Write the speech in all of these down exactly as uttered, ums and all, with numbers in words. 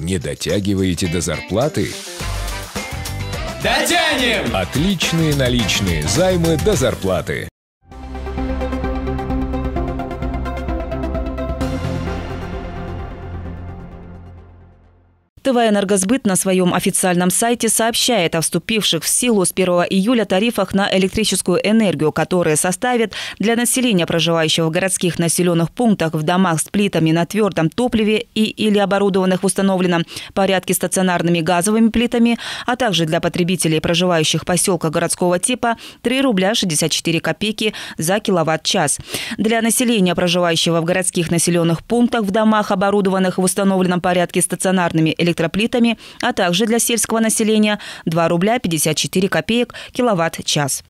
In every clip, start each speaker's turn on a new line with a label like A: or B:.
A: Не дотягиваете до зарплаты?
B: Дотянем!
A: Отличные наличные займы до зарплаты.
C: ТВ «Энергосбыт» на своем официальном сайте сообщает о вступивших в силу с первого июля тарифах на электрическую энергию, которые составят для населения, проживающего в городских населенных пунктах, в домах с плитами на твердом топливе и или оборудованных в установленном порядке стационарными газовыми плитами, а также для потребителей, проживающих в поселках городского типа, три рубля шестьдесят четыре копейки за киловатт-час. Для населения, проживающего в городских населенных пунктах, в домах, оборудованных в установленном порядке стационарными электроэнергиями, электроплитами, а также для сельского населения два рубля пятьдесят четыре копеек киловатт-час.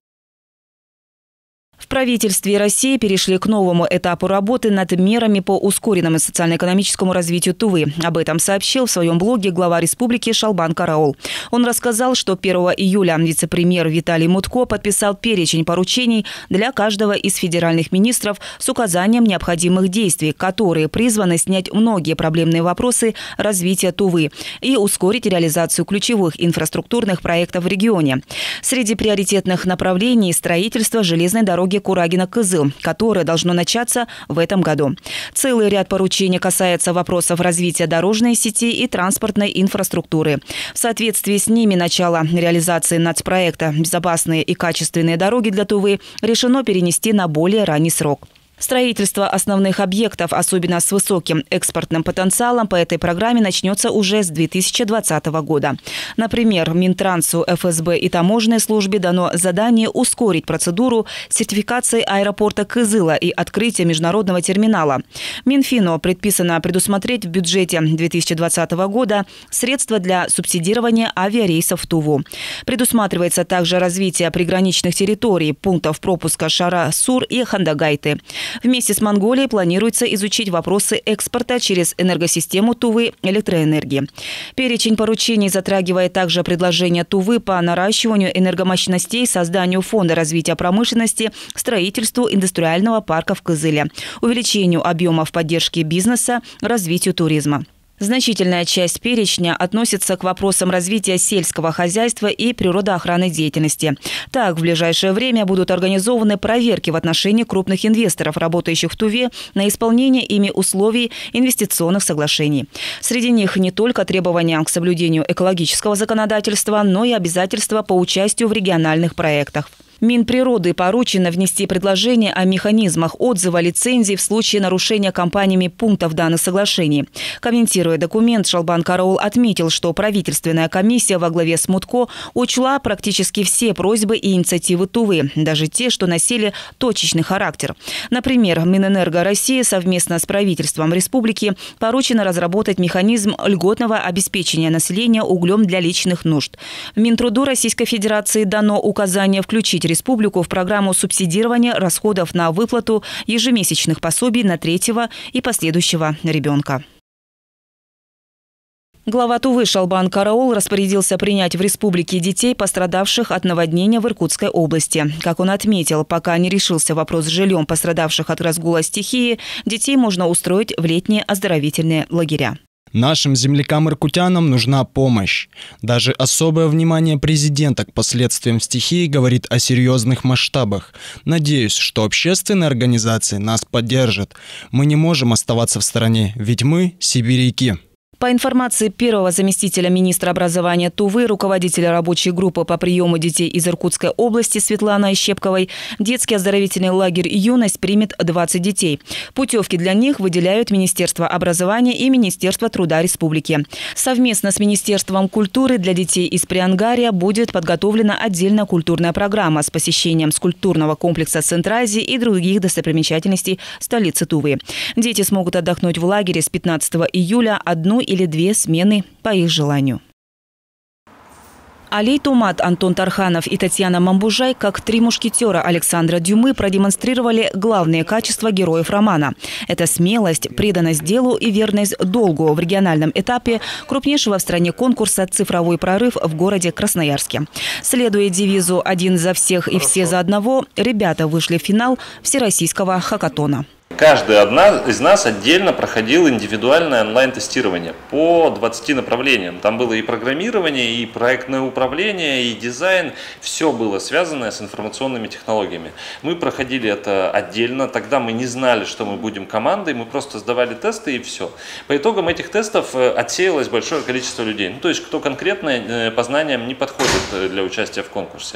C: В правительстве России перешли к новому этапу работы над мерами по ускоренному социально-экономическому развитию Тувы. Об этом сообщил в своем блоге глава республики Шалбан Караул. Он рассказал, что первого июля вице-премьер Виталий Мутко подписал перечень поручений для каждого из федеральных министров с указанием необходимых действий, которые призваны снять многие проблемные вопросы развития Тувы и ускорить реализацию ключевых инфраструктурных проектов в регионе. Среди приоритетных направлений – строительство железной дороги Курагина-Кызыл, которое должно начаться в этом году. Целый ряд поручений касается вопросов развития дорожной сети и транспортной инфраструктуры. В соответствии с ними начало реализации нацпроекта «Безопасные и качественные дороги для Тувы» решено перенести на более ранний срок. Строительство основных объектов, особенно с высоким экспортным потенциалом, по этой программе начнется уже с две тысячи двадцатого года. Например, Минтрансу, эф эс бэ и таможенной службе дано задание ускорить процедуру сертификации аэропорта Кызыла и открытия международного терминала. Минфину предписано предусмотреть в бюджете две тысячи двадцатого года средства для субсидирования авиарейсов в Туву. Предусматривается также развитие приграничных территорий, пунктов пропуска Шара-Сур и Хандагайты. Вместе с Монголией планируется изучить вопросы экспорта через энергосистему Тувы электроэнергии. Перечень поручений затрагивает также предложения Тувы по наращиванию энергомощностей, созданию фонда развития промышленности, строительству индустриального парка в Кызыле, увеличению объемов поддержки бизнеса, развитию туризма. Значительная часть перечня относится к вопросам развития сельского хозяйства и природоохранной деятельности. Так, в ближайшее время будут организованы проверки в отношении крупных инвесторов, работающих в Туве, на исполнение ими условий инвестиционных соглашений. Среди них не только требования к соблюдению экологического законодательства, но и обязательства по участию в региональных проектах. Минприроды поручено внести предложение о механизмах отзыва лицензий в случае нарушения компаниями пунктов данных соглашений. Комментируя документ, Шалбан Караул отметил, что правительственная комиссия во главе с Мутко учла практически все просьбы и инициативы Тувы, даже те, что носили точечный характер. Например, Минэнерго России совместно с правительством республики поручено разработать механизм льготного обеспечения населения углем для личных нужд. Минтруду Российской Федерации дано указание включить республику в программу субсидирования расходов на выплату ежемесячных пособий на третьего и последующего ребенка. Глава Тувы Шалбан Караул распорядился принять в республике детей, пострадавших от наводнения в Иркутской области. Как он отметил, пока не решился вопрос с жильем пострадавших от разгула стихии, детей можно устроить в летние оздоровительные лагеря.
D: Нашим землякам-иркутянам нужна помощь. Даже особое внимание президента к последствиям стихии говорит о серьезных масштабах. Надеюсь, что общественные организации нас поддержат. Мы не можем оставаться в стороне, ведь мы – сибиряки.
C: По информации первого заместителя министра образования Тувы, руководителя рабочей группы по приему детей из Иркутской области Светланы Ощепковой, детский оздоровительный лагерь «Юность» примет двадцать детей. Путевки для них выделяют Министерство образования и Министерство труда республики. Совместно с Министерством культуры для детей из Приангария будет подготовлена отдельная культурная программа с посещением скульптурного комплекса Центразии и других достопримечательностей столицы Тувы. Дети смогут отдохнуть в лагере с пятнадцатого июля одну или две смены по их желанию. Алей Тумат, Антон Тарханов и Татьяна Мамбужай, как три мушкетера Александра Дюмы, продемонстрировали главные качества героев романа. Это смелость, преданность делу и верность долгу в региональном этапе крупнейшего в стране конкурса «Цифровой прорыв» в городе Красноярске. Следуя девизу «Один за всех и все за одного», ребята вышли в финал всероссийского хакатона.
B: каждый одна из нас отдельно проходил индивидуальное онлайн-тестирование по двадцати направлениям. Там было и программирование, и проектное управление, и дизайн. Все было связано с информационными технологиями. Мы проходили это отдельно. Тогда мы не знали, что мы будем командой. Мы просто сдавали тесты и все. По итогам этих тестов отсеялось большое количество людей. Ну, то есть, кто конкретно по знаниям не подходит для участия в конкурсе.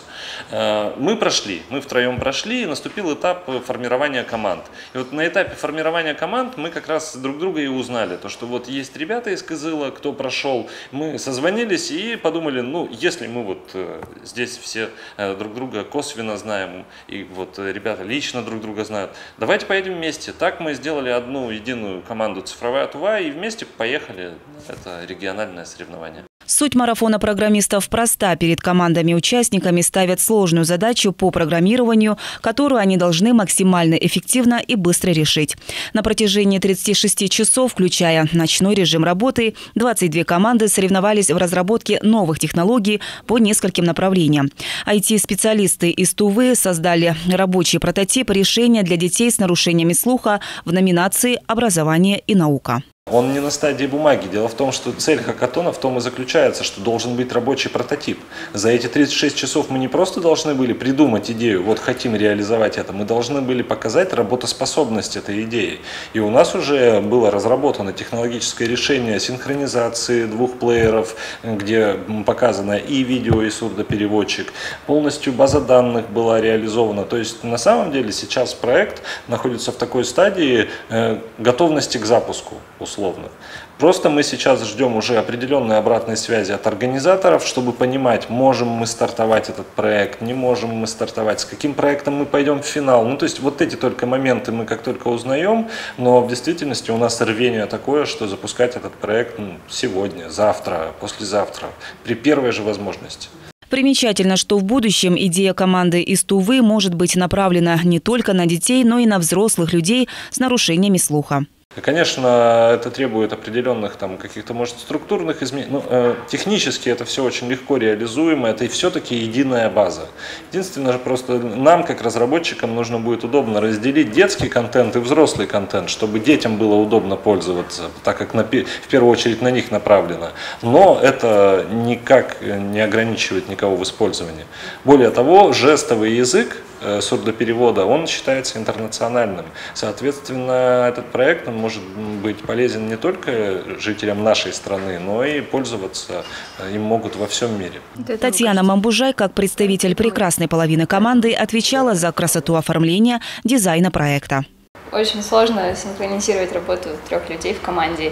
B: Мы прошли, мы втроем прошли, и наступил этап формирования команд. И вот на этапе формирования команд мы как раз друг друга и узнали. То, что вот есть ребята из Кызыла, кто прошел, мы созвонились и подумали, ну, если мы вот здесь все друг друга косвенно знаем, и вот ребята лично друг друга знают, давайте поедем вместе. Так мы сделали одну единую команду «Цифровая Тува» и вместе поехали. Это региональное соревнование.
C: Суть марафона программистов проста. Перед командами-участниками ставят сложную задачу по программированию, которую они должны максимально эффективно и быстро решить. На протяжении тридцати шести часов, включая ночной режим работы, двадцать две команды соревновались в разработке новых технологий по нескольким направлениям. ай ти-специалисты из Тувы создали рабочий прототип решения для детей с нарушениями слуха в номинации «Образование и наука».
B: Он не на стадии бумаги. Дело в том, что цель хакатона в том и заключается, что должен быть рабочий прототип. За эти тридцать шесть часов мы не просто должны были придумать идею, вот хотим реализовать это, мы должны были показать работоспособность этой идеи. И у нас уже было разработано технологическое решение синхронизации двух плееров, где показано и видео, и сурдопереводчик. Полностью база данных была реализована. То есть на самом деле сейчас проект находится в такой стадии готовности к запуску. Условно. Просто мы сейчас ждем уже определенной обратной связи от организаторов, чтобы понимать, можем мы стартовать этот проект, не можем мы стартовать, с каким проектом мы пойдем в финал. Ну, то есть вот эти только моменты мы как только узнаем, но в действительности у нас рвение такое, что запускать этот проект ну, сегодня, завтра, послезавтра, при первой же возможности.
C: Примечательно, что в будущем идея команды из Тувы может быть направлена не только на детей, но и на взрослых людей с нарушениями слуха.
B: Конечно, это требует определенных там каких-то, может, структурных изменений. Ну, э, технически это все очень легко реализуемо, это и все-таки единая база. Единственное, просто нам, как разработчикам, нужно будет удобно разделить детский контент и взрослый контент, чтобы детям было удобно пользоваться, так как на, в первую очередь на них направлено. Но это никак не ограничивает никого в использовании. Более того, жестовый язык сурдоперевода, он считается интернациональным. Соответственно, этот проект он может быть полезен не только жителям нашей страны, но и пользоваться им могут во всем мире.
C: Татьяна Мамбужай, как представитель прекрасной половины команды, отвечала за красоту оформления дизайна проекта.
E: Очень сложно синхронизировать работу трех людей в команде,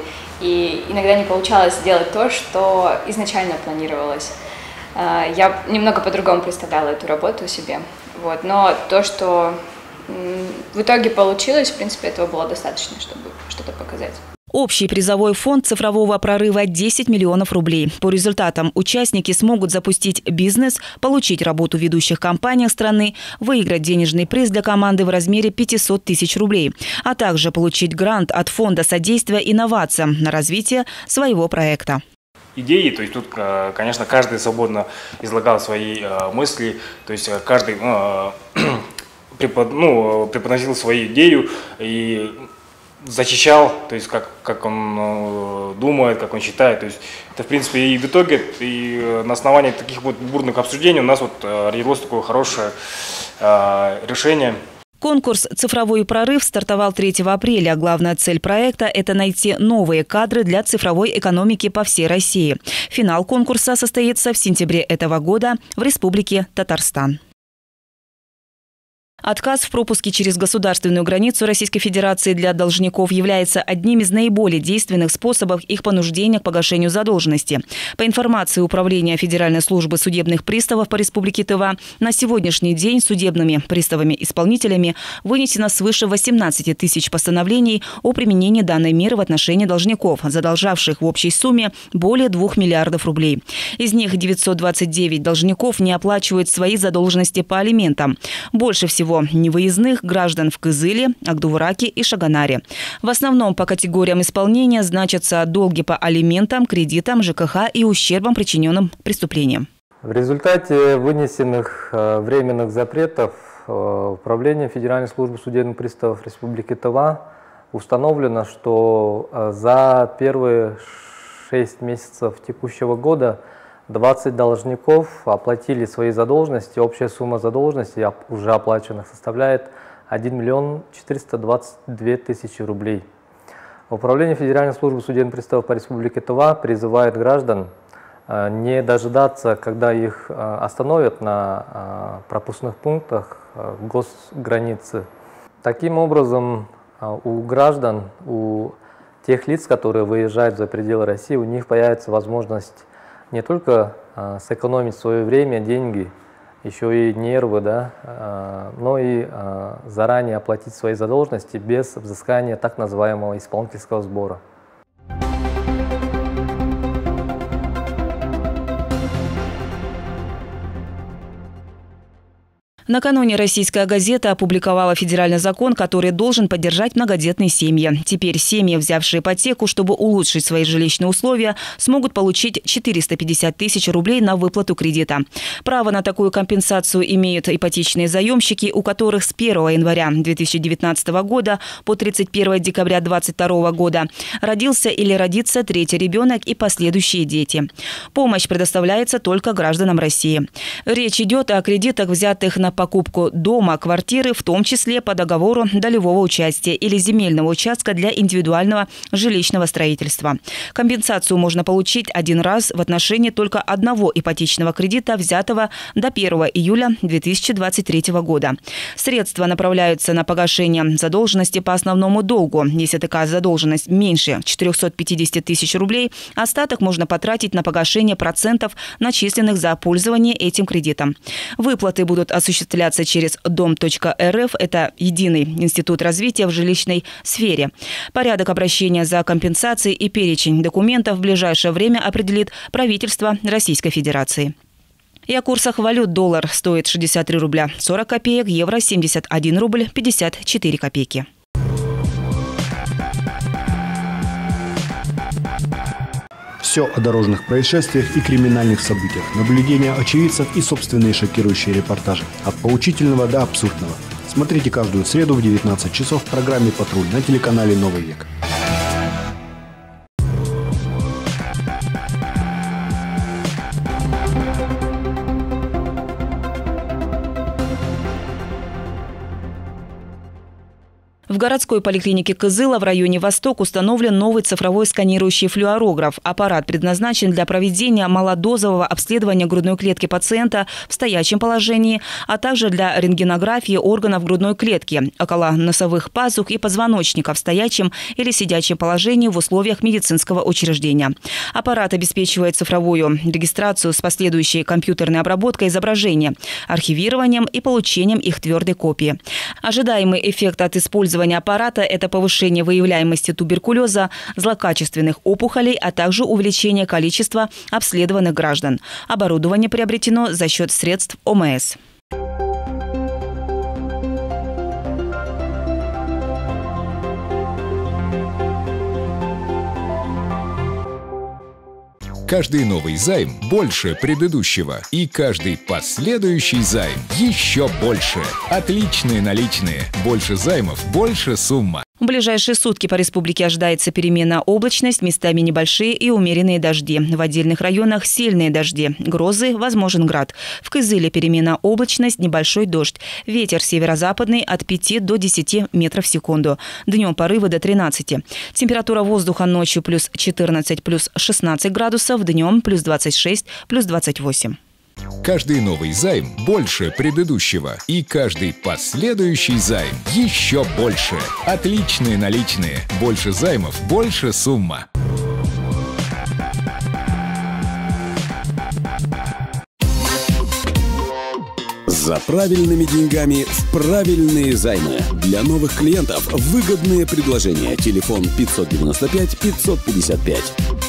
E: и иногда не получалось сделать то, что изначально планировалось. Я немного по-другому представляла эту работу себе. Вот. Но то, что в итоге получилось, в принципе, этого было достаточно, чтобы что-то показать.
C: Общий призовой фонд цифрового прорыва – десять миллионов рублей. По результатам участники смогут запустить бизнес, получить работу в ведущих компаниях страны, выиграть денежный приз для команды в размере пятисот тысяч рублей, а также получить грант от Фонда содействия инновациям на развитие своего проекта.
F: Идеи, то есть тут, конечно, каждый свободно излагал свои мысли, то есть каждый ну, препод, ну, преподносил свою идею и защищал, то есть как, как он думает, как он считает, то есть это в принципе и в итоге, и на основании таких вот бурных обсуждений у нас вот родилось такое хорошее решение.
C: Конкурс «Цифровой прорыв» стартовал третьего апреля. Главная цель проекта – это найти новые кадры для цифровой экономики по всей России. Финал конкурса состоится в сентябре этого года в Республике Татарстан. Отказ в пропуске через государственную границу Российской Федерации для должников является одним из наиболее действенных способов их понуждения к погашению задолженности. По информации Управления Федеральной службы судебных приставов по Республике Тыва, на сегодняшний день судебными приставами-исполнителями вынесено свыше восемнадцати тысяч постановлений о применении данной меры в отношении должников, задолжавших в общей сумме более двух миллиардов рублей. Из них девятьсот двадцать девять должников не оплачивают свои задолженности по алиментам. Больше всего невыездных граждан в Кызыле, Агдувраке и Шаганаре. В основном по категориям исполнения значатся долги по алиментам, кредитам, ЖКХ и ущербам, причиненным преступлением.
G: В результате вынесенных временных запретов Управлением Федеральной службы судебных приставов Республики Тыва установлено, что за первые шесть месяцев текущего года двадцать должников оплатили свои задолженности. Общая сумма задолженности уже оплаченных составляет один миллион четыреста двадцать две тысячи рублей. Управление Федеральной службы судебных приставов по Республике Тыва призывает граждан не дожидаться, когда их остановят на пропускных пунктах госграницы. Таким образом, у граждан, у тех лиц, которые выезжают за пределы России, у них появится возможность не только сэкономить свое время, деньги, еще и нервы, да, но и заранее оплатить свои задолженности без взыскания так называемого исполнительского сбора.
C: Накануне российская газета опубликовала федеральный закон, который должен поддержать многодетные семьи. Теперь семьи, взявшие ипотеку, чтобы улучшить свои жилищные условия, смогут получить четыреста пятьдесят тысяч рублей на выплату кредита. Право на такую компенсацию имеют ипотечные заемщики, у которых с первого января две тысячи девятнадцатого года по тридцать первое декабря две тысячи двадцать второго года родился или родится третий ребенок и последующие дети. Помощь предоставляется только гражданам России. Речь идет о кредитах, взятых на покупку дома, квартиры, в том числе по договору долевого участия или земельного участка для индивидуального жилищного строительства. Компенсацию можно получить один раз в отношении только одного ипотечного кредита, взятого до первого июля две тысячи двадцать третьего года. Средства направляются на погашение задолженности по основному долгу. Если такая задолженность меньше четырёхсот пятидесяти тысяч рублей, остаток можно потратить на погашение процентов, начисленных за пользование этим кредитом. Выплаты будут осуществляться осуществляться через дом точка эр эф. Это единый институт развития в жилищной сфере. Порядок обращения за компенсацией и перечень документов в ближайшее время определит правительство Российской Федерации. И о курсах валют: доллар стоит шестьдесят три рубля сорок копеек, евро семьдесят один рубль пятьдесят четыре копейки.
H: Все о дорожных происшествиях и криминальных событиях, наблюдения очевидцев и собственные шокирующие репортажи. От поучительного до абсурдного. Смотрите каждую среду в девятнадцать часов в программе «Патруль» на телеканале «Новый век».
C: В городской поликлинике Кызыла в районе Восток установлен новый цифровой сканирующий флюорограф. Аппарат предназначен для проведения малодозового обследования грудной клетки пациента в стоячем положении, а также для рентгенографии органов грудной клетки, около носовых пазух и позвоночника в стоячем или сидячем положении в условиях медицинского учреждения. Аппарат обеспечивает цифровую регистрацию с последующей компьютерной обработкой изображения, архивированием и получением их твердой копии. Ожидаемый эффект от использования аппарата – это повышение выявляемости туберкулеза, злокачественных опухолей, а также увеличение количества обследованных граждан. Оборудование приобретено за счет средств о эм эс.
A: Каждый новый займ больше предыдущего. И каждый последующий займ еще больше. Отличные наличные. Больше займов, больше сумма.
C: В ближайшие сутки по республике ожидается переменная облачность, местами небольшие и умеренные дожди. В отдельных районах сильные дожди, грозы, возможен град. В Кызыле переменная облачность, небольшой дождь. Ветер северо-западный от пяти до десяти метров в секунду. Днем порывы до тринадцати. Температура воздуха ночью плюс четырнадцать, плюс шестнадцать градусов, днем плюс двадцать шесть, плюс двадцать восемь.
A: Каждый новый займ больше предыдущего. И каждый последующий займ еще больше. Отличные наличные. Больше займов, больше сумма.
I: За правильными деньгами в правильные займы. Для новых клиентов выгодные предложения. Телефон пятьсот девяносто пять пятьсот пятьдесят пять.